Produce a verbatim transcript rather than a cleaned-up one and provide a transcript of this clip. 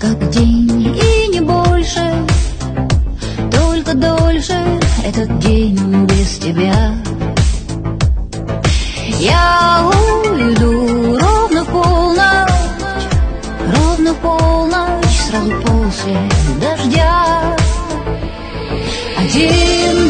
как день и не больше, только дольше этот день без тебя. Я уйду ровно в полночь, ровно в полночь, сразу после дождя. Один